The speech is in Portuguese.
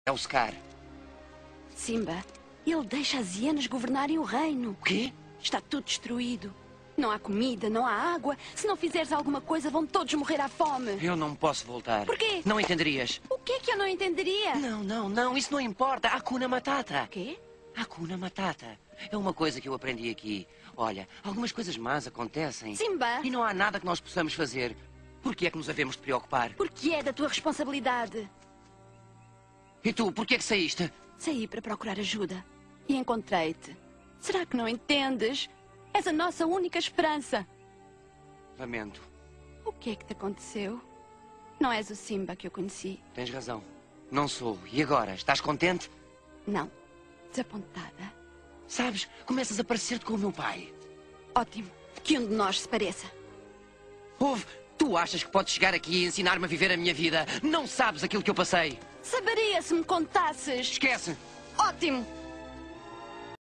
É o Scar. Simba, ele deixa as hienas governarem o reino. O quê? Está tudo destruído. Não há comida, não há água. Se não fizeres alguma coisa, vão todos morrer à fome. Eu não posso voltar. Porquê? Não entenderias. O que é que eu não entenderia? Não, isso não importa. Hakuna Matata. O quê? Hakuna Matata. É uma coisa que eu aprendi aqui. Olha, algumas coisas más acontecem. Simba! E não há nada que nós possamos fazer. Por que é que nos havemos de preocupar? Porque é da tua responsabilidade. E tu, por que é que saíste? Saí para procurar ajuda e encontrei-te. Será que não entendes? És a nossa única esperança. Lamento. O que é que te aconteceu? Não és o Simba que eu conheci. Tens razão. Não sou. E agora? Estás contente? Não. Desapontada. Sabes, começas a parecer-te com o meu pai. Ótimo. Que um de nós se pareça. Ouve, tu achas que podes chegar aqui e ensinar-me a viver a minha vida? Não sabes aquilo que eu passei. Saberia se me contasses. Esquece. Ótimo.